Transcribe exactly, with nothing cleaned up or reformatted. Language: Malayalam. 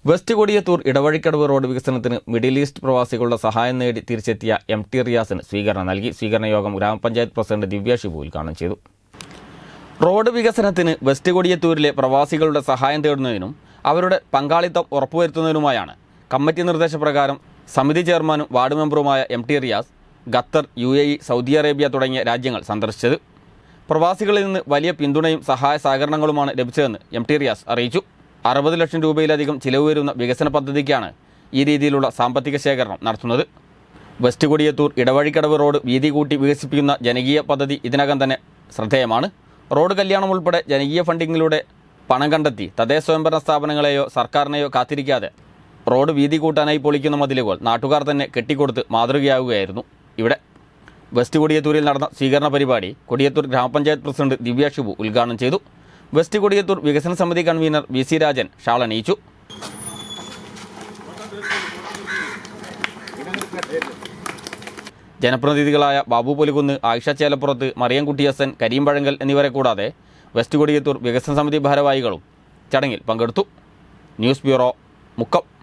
വെസ്റ്റ് കൊടിയത്തൂർ ഇടവഴിക്കടവ് റോഡ് വികസനത്തിന് മിഡിൽ ഈസ്റ്റ് പ്രവാസികളുടെ സഹായം നേടി തിരിച്ചെത്തിയ എം ടി റിയാസിന് സ്വീകരണം നൽകി. സ്വീകരണ യോഗം ഗ്രാമപഞ്ചായത്ത് പ്രസിഡന്റ് ദിവ്യ ഷിബു ഉദ്ഘാടനം ചെയ്തു. റോഡ് വികസനത്തിന് വെസ്റ്റ് കൊടിയത്തൂരിലെ പ്രവാസികളുടെ സഹായം തേടുന്നതിനും അവരുടെ പങ്കാളിത്തം ഉറപ്പുവരുത്തുന്നതിനുമായാണ് കമ്മിറ്റി നിർദ്ദേശപ്രകാരം സമിതി ചെയർമാനും വാർഡ് മെമ്പറുമായ M T Riyas Qatar, U A E, Saudi Arabia തുടങ്ങിയ രാജ്യങ്ങൾ സന്ദർശിച്ചത്. പ്രവാസികളിൽ നിന്ന് വലിയ പിന്തുണയും സഹായ സഹകരണങ്ങളുമാണ് ലഭിച്ചതെന്ന് എം ടി റിയാസ് അറിയിച്ചു. അറുപത് ലക്ഷം രൂപയിലധികം ചിലവ് വരുന്ന വികസന പദ്ധതിക്കാണ് ഈ രീതിയിലുള്ള സാമ്പത്തിക ശേഖരണം നടത്തുന്നത്. വെസ്റ്റ് കൊടിയത്തൂർ ഇടവഴിക്കടവ് റോഡ് വീതി കൂട്ടി വികസിപ്പിക്കുന്ന ജനകീയ പദ്ധതി ഇതിനകം തന്നെ ശ്രദ്ധേയമാണ്. റോഡ് കല്യാണം ഉൾപ്പെടെ ജനകീയ ഫണ്ടിങ്ങിലൂടെ പണം കണ്ടെത്തി തദ്ദേശ സ്വയംഭരണ സ്ഥാപനങ്ങളെയോ സർക്കാരിനെയോ കാത്തിരിക്കാതെ റോഡ് വീതി കൂട്ടാനായി പൊളിക്കുന്ന മതിലുകൾ നാട്ടുകാർ തന്നെ കെട്ടിക്കൊടുത്ത് മാതൃകയാവുകയായിരുന്നു. ഇവിടെ വെസ്റ്റ് കൊടിയത്തൂരിൽ നടന്ന സ്വീകരണ പരിപാടി കൊടിയത്തൂർ ഗ്രാമപഞ്ചായത്ത് പ്രസിഡന്റ് ദിവ്യ ഷിബു ഉദ്ഘാടനം ചെയ്തു. വെസ്റ്റ് കൊടിയത്തൂർ വികസന സമിതി കൺവീനർ വി സി രാജൻ ഷാൾ അണിയിച്ചു. ജനപ്രതിനിധികളായ ബാബു പൊലിക്കുന്ന്, ആയിഷ ചേലപ്പുറത്ത്, മറിയംകുട്ടി ഹസൻ, കരീം പഴങ്കൽ എന്നിവരെ കൂടാതെ വെസ്റ്റ് കൊടിയത്തൂർ വികസന സമിതി ഭാരവാഹികളും ചടങ്ങിൽ പങ്കെടുത്തു. News bureau, Mukkam.